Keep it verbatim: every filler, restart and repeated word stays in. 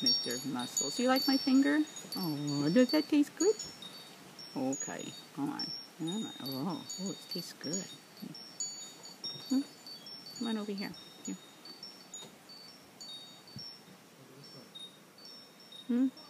Mister Muscles. You like my finger? Oh, does that taste good? Okay, come on. Come on. Oh, oh, it tastes good. Hmm? Come on over here. Here. Hmm?